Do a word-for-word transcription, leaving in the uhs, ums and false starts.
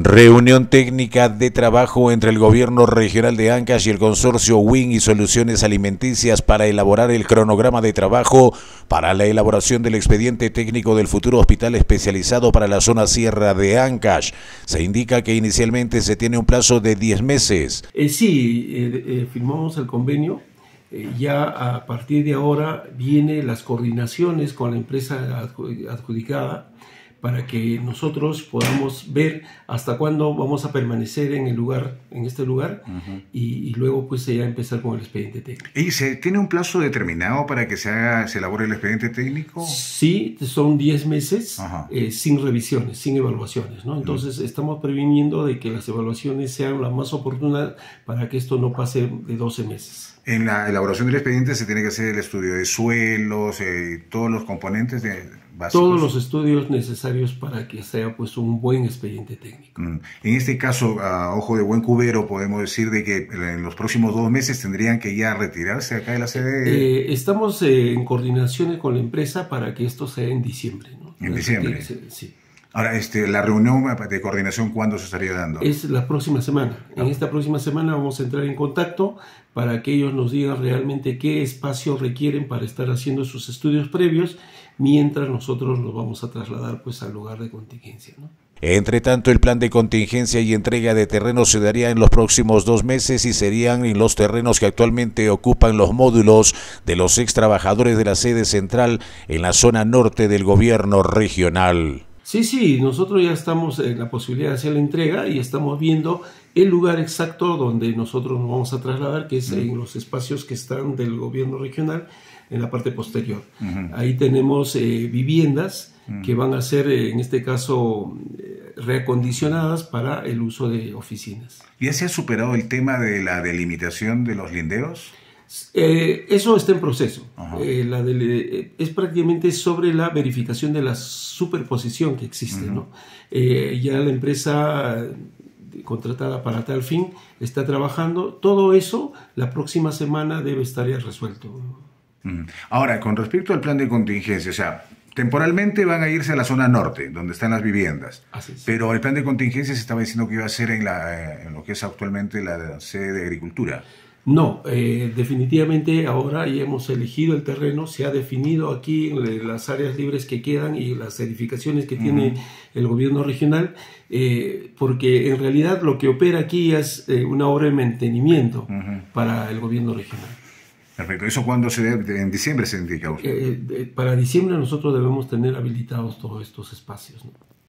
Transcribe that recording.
Reunión técnica de trabajo entre el gobierno regional de Ancash y el consorcio WIN y Soluciones Alimenticias para elaborar el cronograma de trabajo para la elaboración del expediente técnico del futuro hospital especializado para la zona sierra de Ancash. Se indica que inicialmente se tiene un plazo de diez meses. Eh, sí, eh, eh, firmamos el convenio. Eh, ya a partir de ahora vienen las coordinaciones con la empresa adjudicada para que nosotros podamos ver hasta cuándo vamos a permanecer en el lugar, en este lugar, uh-huh. y, y luego pues ya empezar con el expediente técnico. ¿Y se tiene un plazo determinado para que se haga, se elabore el expediente técnico? Sí, son diez meses uh-huh. eh, sin revisiones, sin evaluaciones, ¿no? Entonces uh-huh. estamos previniendo de que las evaluaciones sean las más oportunas para que esto no pase de doce meses. En la elaboración del expediente se tiene que hacer el estudio de suelos, eh, todos los componentes de... Básicos. Todos los estudios necesarios para que sea pues un buen expediente técnico. Mm. En este caso, a ojo de buen cubero, podemos decir de que en los próximos dos meses tendrían que ya retirarse acá de la sede. Eh, estamos eh, en coordinaciones con la empresa para que esto sea en diciembre, ¿no? En diciembre. Que, sí. Ahora, este, la reunión de coordinación, ¿cuándo se estaría dando? Es la próxima semana. En esta próxima semana vamos a entrar en contacto para que ellos nos digan realmente qué espacio requieren para estar haciendo sus estudios previos, mientras nosotros nos vamos a trasladar pues al lugar de contingencia, ¿no? Entre tanto, el plan de contingencia y entrega de terrenos se daría en los próximos dos meses y serían en los terrenos que actualmente ocupan los módulos de los ex trabajadores de la sede central en la zona norte del gobierno regional. Sí, sí, nosotros ya estamos en la posibilidad de hacer la entrega y estamos viendo el lugar exacto donde nosotros nos vamos a trasladar, que es en los espacios que están del gobierno regional, en la parte posterior. Uh-huh. Ahí tenemos eh, viviendas uh-huh. que van a ser, eh, en este caso, eh, reacondicionadas para el uso de oficinas. ¿Ya se ha superado el tema de la delimitación de los linderos? Eh, eso está en proceso. Uh-huh. eh, la de, eh, es prácticamente sobre la verificación de la superposición que existe, uh-huh. ¿no? Eh, ya la empresa contratada para tal fin está trabajando. Todo eso la próxima semana debe estar ya resuelto. Uh-huh. Ahora, con respecto al plan de contingencia, o sea, temporalmente van a irse a la zona norte, donde están las viviendas. Así es. Pero el plan de contingencia se estaba diciendo que iba a ser en, la, en lo que es actualmente la sede de Agricultura. No, eh, definitivamente ahora ya hemos elegido el terreno, se ha definido aquí las áreas libres que quedan y las edificaciones que uh-huh. tiene el gobierno regional, eh, porque en realidad lo que opera aquí es eh, una obra de mantenimiento uh-huh. para el gobierno regional. Perfecto. ¿Eso cuándo se debe? ¿En diciembre se indica? Eh, eh, para diciembre nosotros debemos tener habilitados todos estos espacios, ¿no?